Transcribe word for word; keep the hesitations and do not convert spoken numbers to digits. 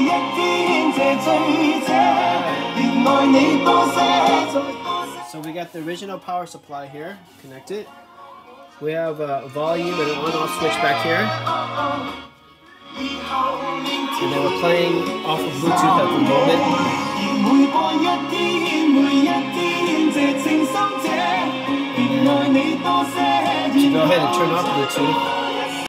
So we got the original power supply here, connected. We have a volume and an on-off switch back here. And then we're playing off of Bluetooth at the moment. So go ahead and turn off Bluetooth.